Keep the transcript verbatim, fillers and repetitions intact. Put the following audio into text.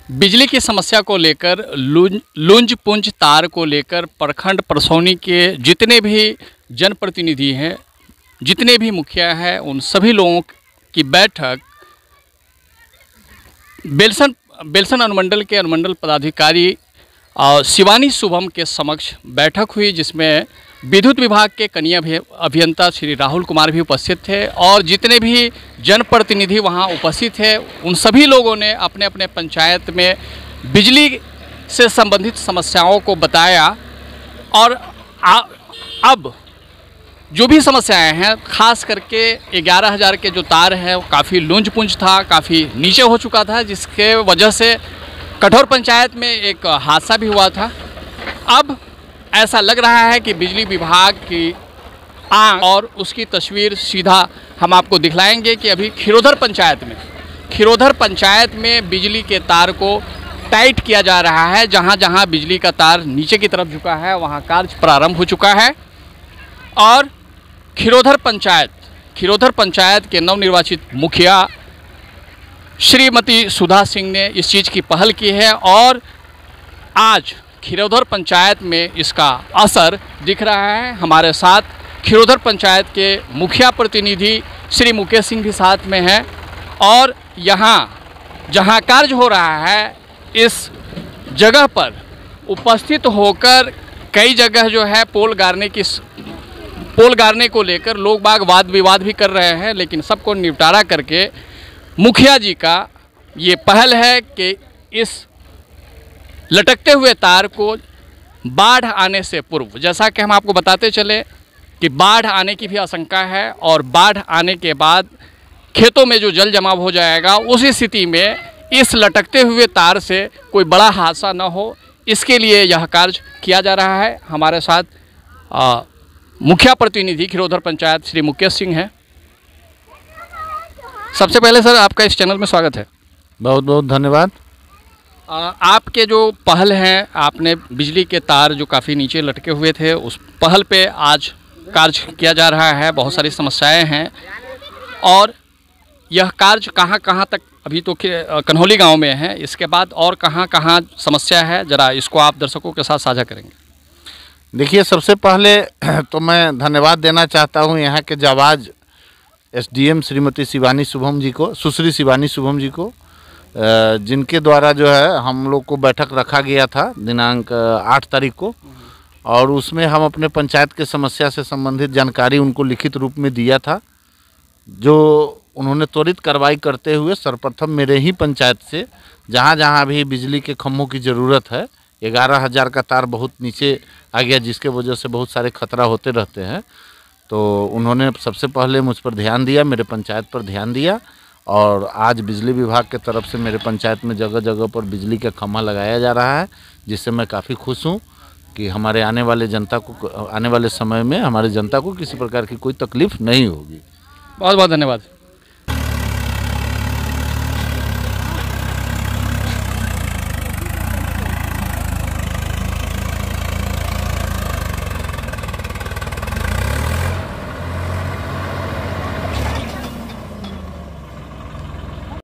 बिजली की समस्या को लेकर लुंज लुंज पुंज तार को लेकर प्रखंड परसौनी के जितने भी जनप्रतिनिधि हैं, जितने भी मुखिया हैं, उन सभी लोगों की बैठक बेलसन बेलसन अनुमंडल के अनुमंडल पदाधिकारी और शिवानी शुभम के समक्ष बैठक हुई, जिसमें विद्युत विभाग के कनीय अभियंता श्री राहुल कुमार भी उपस्थित थे और जितने भी जनप्रतिनिधि वहां उपस्थित थे उन सभी लोगों ने अपने अपने पंचायत में बिजली से संबंधित समस्याओं को बताया। और आ, अब जो भी समस्याएं हैं, खास करके ग्यारह हज़ार के जो तार है वो काफ़ी लुंज पुंज था, काफ़ी नीचे हो चुका था, जिसके वजह से कठौर पंचायत में एक हादसा भी हुआ था। अब ऐसा लग रहा है कि बिजली विभाग की आंख और उसकी तस्वीर सीधा हम आपको दिखलाएंगे कि अभी खिरोधर पंचायत में खिरोधर पंचायत में बिजली के तार को टाइट किया जा रहा है। जहां जहां बिजली का तार नीचे की तरफ झुका है वहां कार्य प्रारंभ हो चुका है और खिरोधर पंचायत खिरोधर पंचायत के नवनिर्वाचित मुखिया श्रीमती सुधा सिंह ने इस चीज़ की पहल की है और आज खिरोधर पंचायत में इसका असर दिख रहा है। हमारे साथ खिरोधर पंचायत के मुखिया प्रतिनिधि श्री मुकेश सिंह भी साथ में हैं और यहाँ जहाँ कार्य हो रहा है इस जगह पर उपस्थित होकर कई जगह जो है पोल गाड़ने की पोल गाड़ने को लेकर लोग बाग वाद विवाद भी कर रहे हैं, लेकिन सबको निपटारा करके मुखिया जी का ये पहल है कि इस लटकते हुए तार को बाढ़ आने से पूर्व, जैसा कि हम आपको बताते चले कि बाढ़ आने की भी आशंका है और बाढ़ आने के बाद खेतों में जो जल जमाव हो जाएगा, उस स्थिति में इस लटकते हुए तार से कोई बड़ा हादसा न हो, इसके लिए यह कार्य किया जा रहा है। हमारे साथ आ, मुखिया प्रतिनिधि खिरोधर पंचायत श्री मुकेश सिंह हैं। सबसे पहले सर आपका इस चैनल में स्वागत है। बहुत बहुत धन्यवाद। आपके जो पहल हैं, आपने बिजली के तार जो काफ़ी नीचे लटके हुए थे उस पहल पे आज कार्य किया जा रहा है। बहुत सारी समस्याएं हैं और यह कार्य कहां कहां तक, अभी तो कन्हौली गांव में है, इसके बाद और कहां कहां समस्या है, ज़रा इसको आप दर्शकों के साथ साझा करेंगे। देखिए, सबसे पहले तो मैं धन्यवाद देना चाहता हूं यहाँ के जाबाज एसडीएम श्रीमती शिवानी शुभम जी को, सुश्री शिवानी शुभम जी को, जिनके द्वारा जो है हम लोग को बैठक रखा गया था दिनांक आठ तारीख को और उसमें हम अपने पंचायत के समस्या से संबंधित जानकारी उनको लिखित रूप में दिया था, जो उन्होंने त्वरित कार्रवाई करते हुए सर्वप्रथम मेरे ही पंचायत से जहाँ जहाँ भी बिजली के खम्भों की ज़रूरत है, ग्यारह हज़ार का तार बहुत नीचे आ गया जिसके वजह से बहुत सारे खतरा होते रहते हैं, तो उन्होंने सबसे पहले मुझ पर ध्यान दिया, मेरे पंचायत पर ध्यान दिया और आज बिजली विभाग के तरफ से मेरे पंचायत में जगह जगह पर बिजली का खम्भा लगाया जा रहा है, जिससे मैं काफ़ी खुश हूँ कि हमारे आने वाले जनता को आने वाले समय में हमारे जनता को किसी प्रकार की कोई तकलीफ़ नहीं होगी। बहुत बहुत धन्यवाद।